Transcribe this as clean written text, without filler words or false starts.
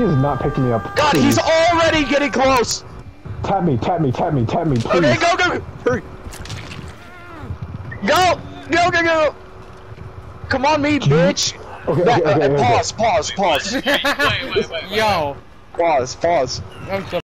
is not picking me up. God, please. he's already getting close! Tap me, please. Okay, go! Hurry! Go! Come on, me, bitch! Okay. Pause. Wait. Yo! Pause. I'm so